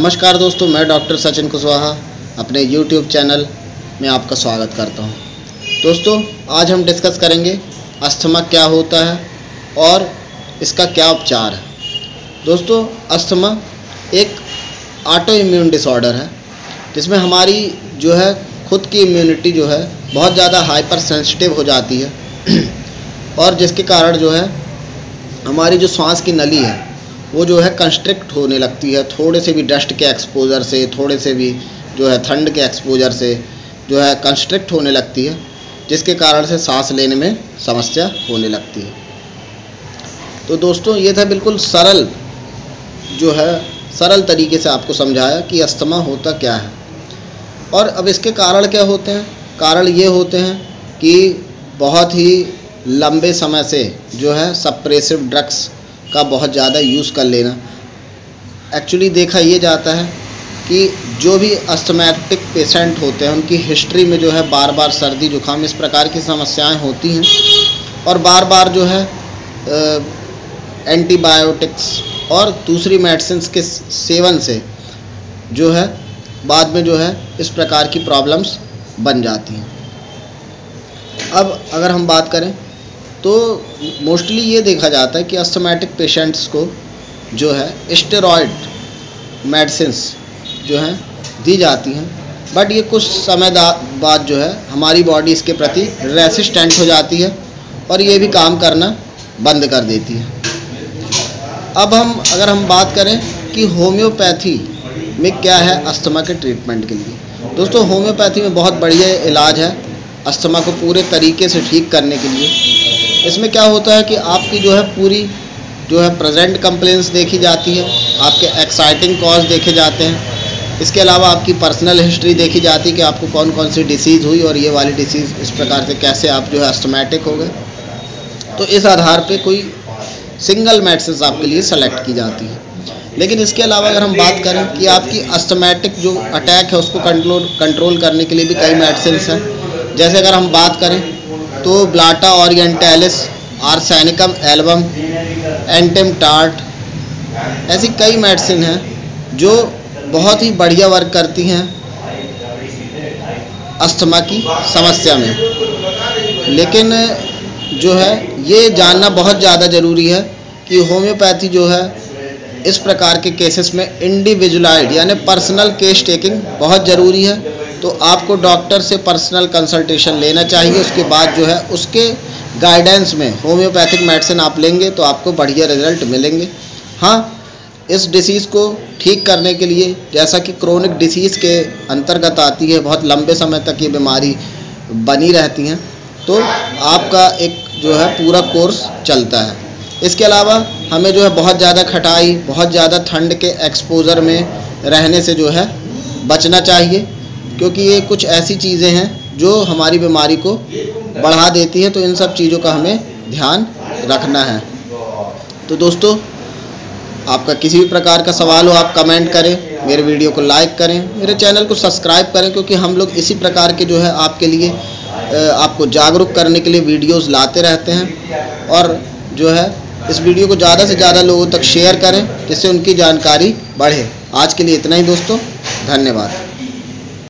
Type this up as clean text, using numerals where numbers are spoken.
नमस्कार दोस्तों, मैं डॉक्टर सचिन कुशवाहा अपने YouTube चैनल में आपका स्वागत करता हूं। दोस्तों, आज हम डिस्कस करेंगे अस्थमा क्या होता है और इसका क्या उपचार है। दोस्तों, अस्थमा एक ऑटो इम्यून डिसऑर्डर है जिसमें हमारी जो है खुद की इम्यूनिटी जो है बहुत ज़्यादा हाइपर सेंसिटिव हो जाती है और जिसके कारण जो है हमारी जो सांस की नली है वो जो है कंस्ट्रिक्ट होने लगती है। थोड़े से भी डस्ट के एक्सपोजर से, थोड़े से भी जो है ठंड के एक्सपोजर से जो है कंस्ट्रिक्ट होने लगती है, जिसके कारण से सांस लेने में समस्या होने लगती है। तो दोस्तों, ये था बिल्कुल सरल तरीके से आपको समझाया कि अस्थमा होता क्या है। और अब इसके कारण क्या होते हैं। कारण ये होते हैं कि बहुत ही लंबे समय से जो है सप्रेसिव ड्रग्स का बहुत ज़्यादा यूज़ कर लेना। एक्चुअली देखा ये जाता है कि जो भी अस्थमैटिक पेशेंट होते हैं उनकी हिस्ट्री में जो है बार बार सर्दी जुकाम इस प्रकार की समस्याएं होती हैं और बार बार जो है एंटीबायोटिक्स और दूसरी मेडिसिन्स के सेवन से जो है बाद में जो है इस प्रकार की प्रॉब्लम्स बन जाती हैं। अब अगर हम बात करें तो मोस्टली ये देखा जाता है कि अस्थमैटिक पेशेंट्स को जो है स्टेरॉयड मेडिसिन्स जो हैं दी जाती हैं, बट ये कुछ समय बाद जो है हमारी बॉडी इसके प्रति रेसिस्टेंट हो जाती है और ये भी काम करना बंद कर देती है। अब अगर हम बात करें कि होम्योपैथी में क्या है अस्थमा के ट्रीटमेंट के लिए। दोस्तों, होम्योपैथी में बहुत बढ़िया इलाज है अस्थमा को पूरे तरीके से ठीक करने के लिए। इसमें क्या होता है कि आपकी जो है पूरी जो है प्रेजेंट कंप्लेंट्स देखी जाती है, आपके एक्साइटिंग कॉज देखे जाते हैं, इसके अलावा आपकी पर्सनल हिस्ट्री देखी जाती है कि आपको कौन कौन सी डिसीज़ हुई और ये वाली डिसीज़ इस प्रकार से कैसे आप जो है अस्थमैटिक हो गए। तो इस आधार पे कोई सिंगल मेडिसिन आपके लिए सेलेक्ट की जाती है। लेकिन इसके अलावा अगर हम बात करें कि आपकी अस्थमैटिक जो अटैक है उसको कंट्रोल करने के लिए भी कई मेडिसिन हैं। जैसे अगर हम बात करें तो blatta orientalis, arsenicum album, antim tart, ऐसी कई मेडिसिन हैं जो बहुत ही बढ़िया वर्क करती हैं अस्थमा की समस्या में। लेकिन जो है ये जानना बहुत ज़्यादा ज़रूरी है कि होम्योपैथी जो है इस प्रकार के केसेस में इंडिविजुअलाइज्ड यानी पर्सनल केस टेकिंग बहुत ज़रूरी है। तो आपको डॉक्टर से पर्सनल कंसल्टेशन लेना चाहिए। उसके बाद जो है उसके गाइडेंस में होम्योपैथिक मेडिसिन आप लेंगे तो आपको बढ़िया रिजल्ट मिलेंगे। हाँ, इस डिसीज़ को ठीक करने के लिए, जैसा कि क्रोनिक डिसीज़ के अंतर्गत आती है, बहुत लंबे समय तक ये बीमारी बनी रहती हैं, तो आपका एक जो है पूरा कोर्स चलता है। इसके अलावा हमें जो है बहुत ज़्यादा खटाई, बहुत ज़्यादा ठंड के एक्सपोजर में रहने से जो है बचना चाहिए, क्योंकि ये कुछ ऐसी चीज़ें हैं जो हमारी बीमारी को बढ़ा देती हैं। तो इन सब चीज़ों का हमें ध्यान रखना है। तो दोस्तों, आपका किसी भी प्रकार का सवाल हो आप कमेंट करें, मेरे वीडियो को लाइक करें, मेरे चैनल को सब्सक्राइब करें, क्योंकि हम लोग इसी प्रकार के जो है आपके लिए आपको जागरूक करने के लिए वीडियोज़ लाते रहते हैं। और जो है इस वीडियो को ज़्यादा से ज़्यादा लोगों तक शेयर करें जिससे उनकी जानकारी बढ़े। आज के लिए इतना ही दोस्तों, धन्यवाद।